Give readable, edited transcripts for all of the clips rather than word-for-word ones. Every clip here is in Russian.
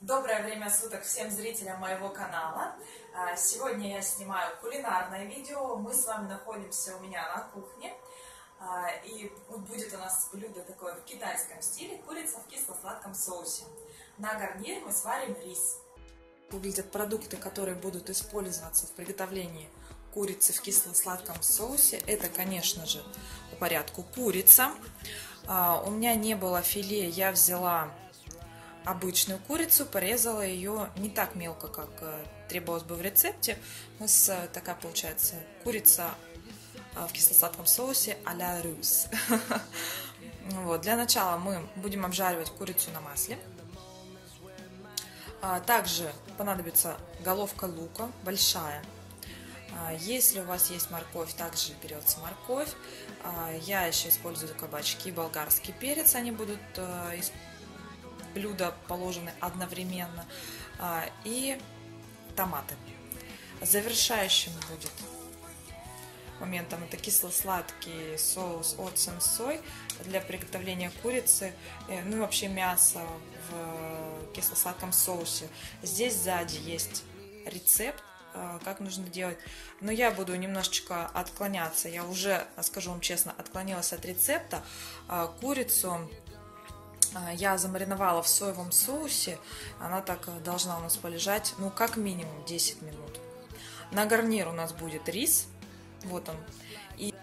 Доброе время суток всем зрителям моего канала. Сегодня я снимаю кулинарное видео. Мы с вами находимся у меня на кухне. И будет у нас блюдо такое в китайском стиле. Курица в кисло-сладком соусе. На гарнир мы сварим рис. Выглядят продукты, которые будут использоваться в приготовлении курицы в кисло-сладком соусе. Это, конечно же, по порядку курица. У меня не было филе, я взяла обычную курицу, порезала ее не так мелко, как требовалось бы в рецепте. У нас такая получается курица в кисло-сладком соусе а-ля рус. Вот. Для начала мы будем обжаривать курицу на масле. Также понадобится головка лука, большая. Если у вас есть морковь, также берется морковь. Я еще использую кабачки, болгарский перец, они будут блюда положены одновременно, и томаты. Завершающим будет моментом это кисло-сладкий соус от сенсой для приготовления курицы, ну и вообще мяса в кисло-сладком соусе. Здесь сзади есть рецепт, как нужно делать, но я буду немножечко отклоняться. Я уже, скажу вам честно, отклонилась от рецепта. Курицу я замариновала в соевом соусе, она так должна у нас полежать, ну, как минимум 10 минут. На гарнир у нас будет рис, вот он. И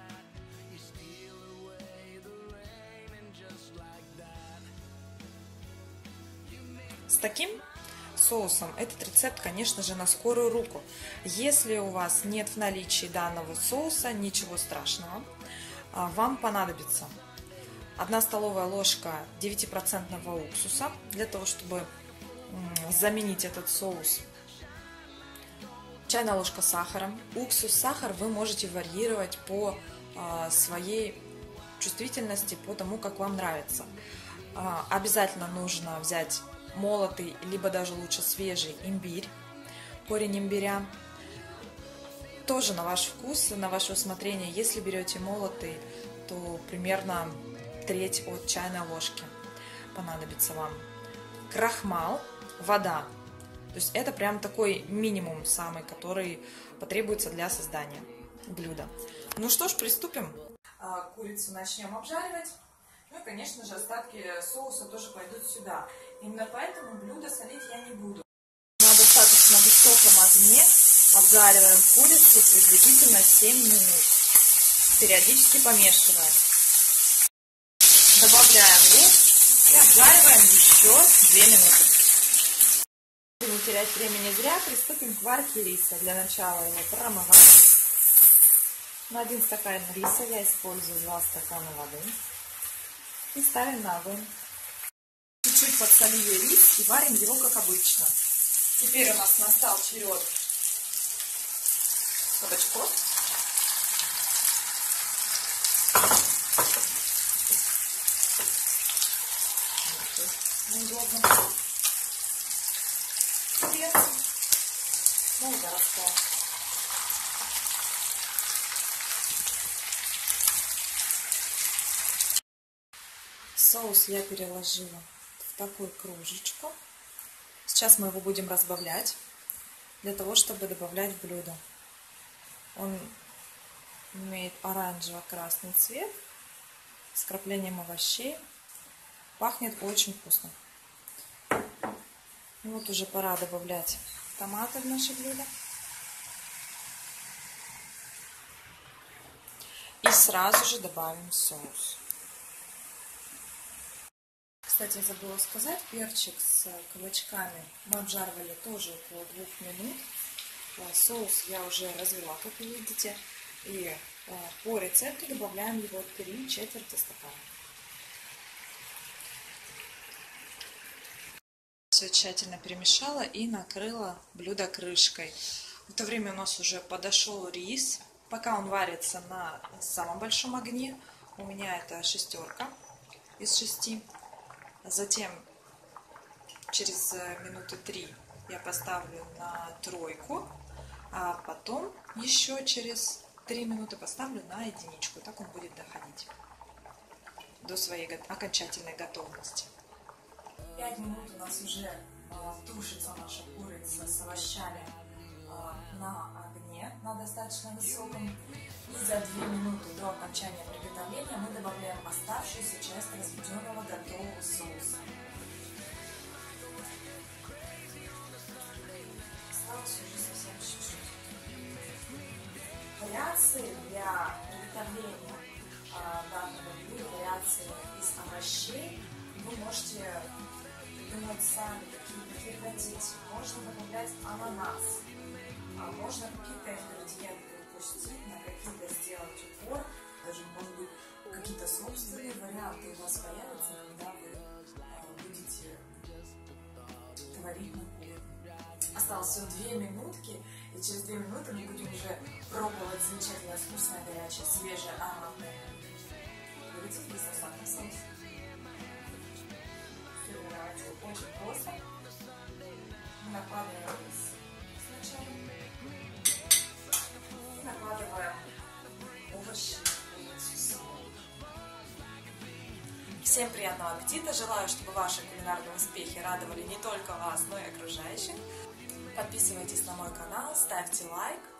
с таким соусом этот рецепт, конечно же, на скорую руку. Если у вас нет в наличии данного соуса, ничего страшного, вам понадобится 1 столовая ложка 9% уксуса, для того, чтобы заменить этот соус. Чайная ложка сахара. Уксус, сахар вы можете варьировать по своей чувствительности, по тому, как вам нравится. Обязательно нужно взять молотый, либо даже лучше свежий имбирь, корень имбиря. Тоже на ваш вкус, на ваше усмотрение. Если берете молотый, то примерно треть от чайной ложки понадобится вам. Крахмал, вода. То есть это прям такой минимум самый, который потребуется для создания блюда. Ну что ж, приступим. Курицу начнем обжаривать. Ну и, конечно же, остатки соуса тоже пойдут сюда. Именно поэтому блюдо солить я не буду. На достаточно высоком огне обжариваем курицу приблизительно 7 минут. Периодически помешиваем. Добавляем лук и обжариваем еще 2 минуты. Чтобы не терять времени зря, приступим к варке риса. Для начала его промываем. На 1 стакан риса я использую 2 стакана воды. И ставим на огонь. Чуть-чуть подсолили рис и варим его как обычно. Теперь у нас настал черед кабачков. Неудобно. Перец. Ну и горошко. Соус я переложила в такую кружечку. Сейчас мы его будем разбавлять, для того, чтобы добавлять в блюдо. Он имеет оранжево-красный цвет с вкраплением овощей. Пахнет очень вкусно. И вот уже пора добавлять томаты в наше блюдо. И сразу же добавим соус. Кстати, забыла сказать, перчик с кабачками мы обжаривали тоже около 2 минут. Соус я уже развела, как вы видите. И по рецепту добавляем его 3/4 стакана. Все тщательно перемешала и накрыла блюдо крышкой. В это время у нас уже подошел рис. Пока он варится на самом большом огне, у меня это 6 из 6. Затем через минуты 3 я поставлю на 3, а потом еще через 3 минуты поставлю на 1. Так он будет доходить до своей окончательной готовности. 5 минут у нас уже тушится наша курица с овощами на огне, на достаточно высоком. И за 2 минуты до окончания приготовления мы добавляем оставшуюся часть разведенного готового соуса. Осталось уже совсем чуть-чуть. Вариации для приготовления данного блюда, вариации из овощей, вы можете придумать сами, какие хотите. Можно добавлять ананас, можно какие-то ингредиенты упустить, на какие-то сделать упор, даже, может быть, какие-то собственные варианты у вас появятся, когда вы будете творить на кухне. Осталось всего 2 минутки, и через 2 минуты мы будем уже пробовать замечательное, вкусное, горячее, свежее, ароматное курица в кисло-сладком соусе. Сервировать его очень просто. Мы накладываем рис сначала и накладываем овощи, курицу, соль. Всем приятного аппетита! Желаю, чтобы ваши кулинарные успехи радовали не только вас, но и окружающих. Подписывайтесь на мой канал, ставьте лайк.